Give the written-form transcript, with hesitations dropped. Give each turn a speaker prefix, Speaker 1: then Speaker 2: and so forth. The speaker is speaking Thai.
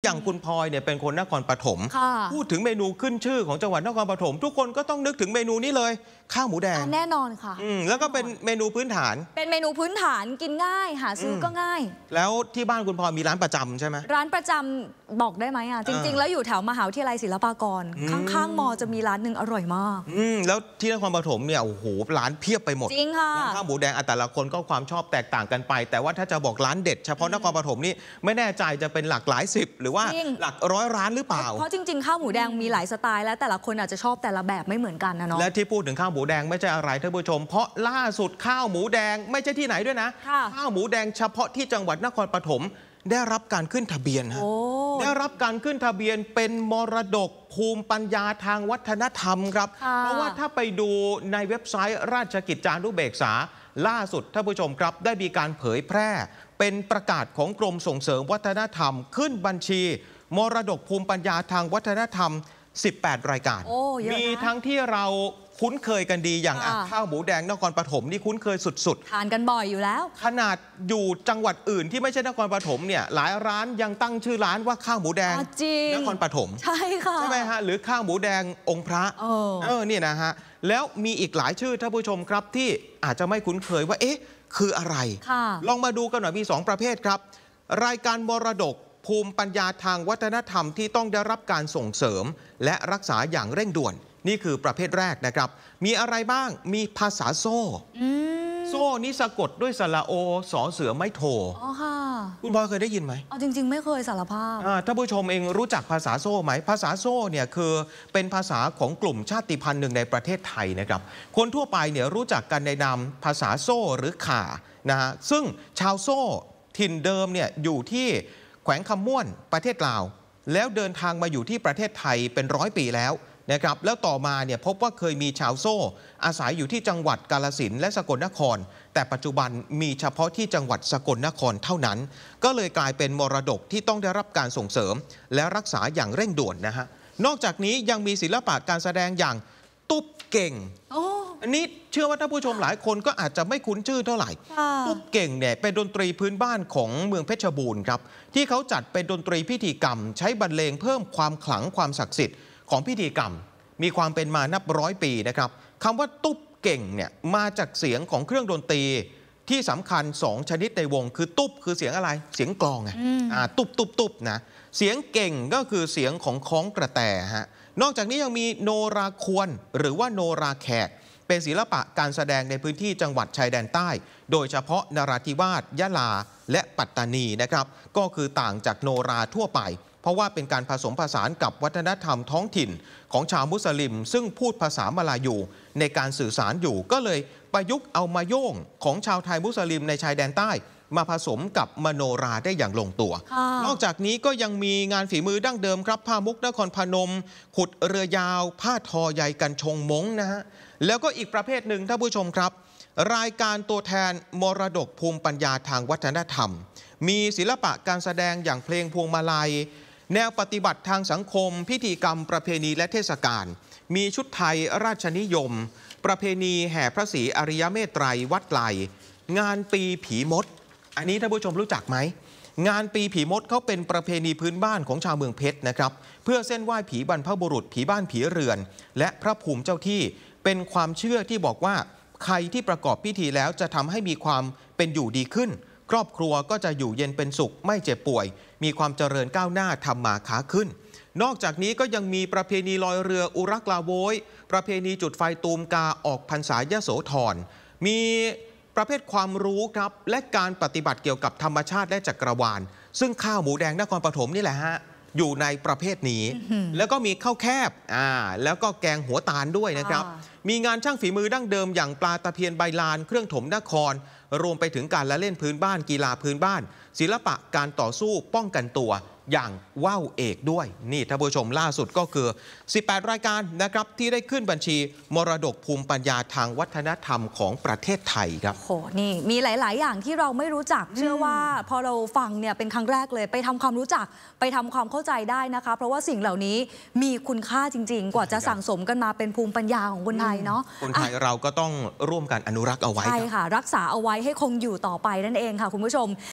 Speaker 1: อย่างคุณพลอยเนี่ยเป็นคนนครปฐมพูดถึงเมนูขึ้นชื่อของจังหวัดนครปฐมทุกคนก็ต้องนึกถึงเมนูนี้เลยข้าวหมูแดง
Speaker 2: แน่นอนค่ะ
Speaker 1: แล้วก็เป็นเมนูพื้นฐาน
Speaker 2: เป็นเมนูพื้นฐานกินง่ายหาซื้อก็ง่าย
Speaker 1: แล้วที่บ้านคุณพลอยมีร้านประจำใช่ไหม
Speaker 2: ร้านประจำบอกได้ไหมจริงๆแล้วอยู่แถวมหาวิทยาลัยศิลปากรข้างๆมอจะมีร้านหนึ่งอร่อยมาก
Speaker 1: แล้วที่นครปฐมเนี่ยโอ้โหร้านเพียบไปหมด
Speaker 2: จริงค่ะ
Speaker 1: ข้าวหมูแดงแต่ละคนก็ความชอบแตกต่างกันไปแต่ว่าถ้าจะบอกร้านเด็ดเฉพาะนครปฐมนี่ไม่แน่ใจจะเป็นหลักหลายสิบหรือว่าหลักร้อยร้านหรือเปล่า
Speaker 2: เพราะจริงๆข้าวหมูแดงมีหลายสไตล์แล้วแต่ละคนอาจจะชอบแต่ละแบบไม่เหมือนกันนะเนาะ
Speaker 1: และที่พูดถึงข้าวหมูแดงไม่ใช่อะไรท่านผู้ชมเพราะล่าสุดข้าวหมูแดงไม่ใช่ที่ไหนด้วยนะข้าวหมูแดงเฉพาะที่จังหวัดนครปฐมได้รับการขึ้นทะเบียนได้รับการขึ้นทะเบียนเป็นมรดกภูมิปัญญาทางวัฒนธรรมครับเพราะว่าถ้าไปดูในเว็บไซต์ราชกิจจานุเบกษาล่าสุดท่านผู้ชมครับได้มีการเผยแพร่เป็นประกาศของกรมส่งเสริมวัฒนธรรมขึ้นบัญชีมรดกภูมิปัญญาทางวัฒนธรรม18 รายการมีทั้งที่เราคุ้นเคยกันดีอย่างข้าวหมูแดงนครปฐมนี่คุ้นเคยสุด
Speaker 2: ๆทานกันบ่อยอยู่แล้ว
Speaker 1: ขนาดอยู่จังหวัดอื่นที่ไม่ใช่นครปฐมเนี่ยหลายร้านยังตั้งชื่อร้านว่าข้าวหมูแดงนครปฐม
Speaker 2: ใช่ค่ะ
Speaker 1: ใช่ไหมฮะหรือข้าวหมูแดงองค์พระนี่นะฮะแล้วมีอีกหลายชื่อท่านผู้ชมครับที่อาจจะไม่คุ้นเคยว่าเอ๊ะคืออะไรลองมาดูกันหน่อยมี2ประเภทครับรายการมรดกภูมิปัญญาทางวัฒนธรรมที่ต้องได้รับการส่งเสริมและรักษาอย่างเร่งด่วนนี่คือประเภทแรกนะครับมีอะไรบ้างมีภาษาโซ่โซ่นี้สะกดด้วยสระโอสอเสือไม้โทคุณพลอยเคยได้ยินไหม
Speaker 2: จริงๆไม่เคยสารภาพ
Speaker 1: ท่านผู้ชมเองรู้จักภาษาโซ่ไหมภาษาโซ่เนี่ยคือเป็นภาษาของกลุ่มชาติพันธุ์หนึ่งในประเทศไทยนะครับคนทั่วไปเนี่ยรู้จักกันในนามภาษาโซ่หรือข่านะฮะซึ่งชาวโซ่ถิ่นเดิมเนี่ยอยู่ที่แขวงคำม่วนประเทศลาวแล้วเดินทางมาอยู่ที่ประเทศไทยเป็น100 ปีแล้วนะครับแล้วต่อมาเนี่ยพบว่าเคยมีชาวโซ่อาศัยอยู่ที่จังหวัดกาฬสินธุ์และสกลนครแต่ปัจจุบันมีเฉพาะที่จังหวัดสกลนครเท่านั้นก็เลยกลายเป็นมรดกที่ต้องได้รับการส่งเสริมและรักษาอย่างเร่งด่วนนะฮะนอกจากนี้ยังมีศิลปะการแสดงอย่างตุ๊บเก่งอันนี้เชื่อว่าท่านผู้ชมหลายคนก็อาจจะไม่คุ้นชื่อเท่าไหร่ตุ๊บเก่งเนี่ยเป็นดนตรีพื้นบ้านของเมืองเพชรบูรณ์ครับที่เขาจัดเป็นดนตรีพิธีกรรมใช้บรรเลงเพิ่มความขลังความศักดิ์สิทธิ์ของพิธีกรรมมีความเป็นมานับ100 ปีนะครับคำว่าตุ๊บเก่งเนี่ยมาจากเสียงของเครื่องดนตรีที่สำคัญ2 ชนิดในวงคือตุ๊บคือเสียงอะไรเสียงกลองไงตุ๊บตุ๊บตุ๊บนะเสียงเก่งก็คือเสียงของค้องกระแตฮะนอกจากนี้ยังมีโนราควรหรือว่าโนราแขกเป็นศิลปะการแสดงในพื้นที่จังหวัดชายแดนใต้โดยเฉพาะนราธิวาสยะลาและปัตตานีนะครับก็คือต่างจากโนราทั่วไปเพราะว่าเป็นการผสมผสานกับวัฒนธรรมท้องถิ่นของชาวมุสลิมซึ่งพูดภาษามลายูในการสื่อสารอยู่ก็เลยประยุกต์เอามาโยงของชาวไทยมุสลิมในชายแดนใต้มาผสมกับมโนราได้อย่างลงตัวนอกจากนี้ก็ยังมีงานฝีมือดั้งเดิมครับผ้ามุกนครพนมขุดเรือยาวผ้าทอใยกันชงม้งนะฮะแล้วก็อีกประเภทหนึ่งท่านผู้ชมครับรายการตัวแทนมรดกภูมิปัญญาทางวัฒนธรรมมีศิลปะการแสดงอย่างเพลงพวงมาลัยแนวปฏิบัติทางสังคมพิธีกรรมประเพณีและเทศกาลมีชุดไทยราชนิยมประเพณีแห่พระศรีอริยเมตไตรวัดไหลงานปีผีมดอันนี้ท่านผู้ชมรู้จักไหมงานปีผีมดเขาเป็นประเพณีพื้นบ้านของชาวเมืองเพชรนะครับเพื่อเส้นไหว้ผีบรรพบุรุษผีบ้านผีเรือนและพระภูมิเจ้าที่เป็นความเชื่อที่บอกว่าใครที่ประกอบพิธีแล้วจะทำให้มีความเป็นอยู่ดีขึ้นครอบครัวก็จะอยู่เย็นเป็นสุขไม่เจ็บป่วยมีความเจริญก้าวหน้าทำมาค้าขึ้นนอกจากนี้ก็ยังมีประเพณีลอยเรืออุรักลาโวยประเพณีจุดไฟตูมกาออกพรรษายโสธรมีประเภทความรู้ครับและการปฏิบัติเกี่ยวกับธรรมชาติและจักรวาลซึ่งข้าวหมูแดงนครปฐมนี่แหละฮะอยู่ในประเภทนี้แล้วก็มีข้าวแคบแล้วก็แกงหัวตาลด้วยนะครับมีงานช่างฝีมือดั้งเดิมอย่างปลาตะเพียนใบลานเครื่องถมนครรวมไปถึงการละเล่นพื้นบ้านกีฬาพื้นบ้านศิลปะการต่อสู้ป้องกันตัวอย่างว่าวเอกด้วยนี่ท่านผู้ชมล่าสุดก็คือ18 รายการนะครับที่ได้ขึ้นบัญชีมรดกภูมิปัญญาทางวัฒนธรรมของประเทศไทยครับ
Speaker 2: โหนี่มีหลายๆอย่างที่เราไม่รู้จักเชื่อว่าพอเราฟังเนี่ยเป็นครั้งแรกเลยไปทำความรู้จักไปทำความเข้าใจได้นะคะเพราะว่าสิ่งเหล่านี้มีคุณค่าจริงๆกว่าจะสั่งสมกันมาเป็นภูมิปัญญาของคนไทยเนาะ
Speaker 1: คนไทยเราก็ต้องร่วมกันอนุรักษ์เอาไว้
Speaker 2: ใช่ค่ะรักษาเอาไว้ให้คงอยู่ต่อไปนั่นเองค่ะคุณผู้ชม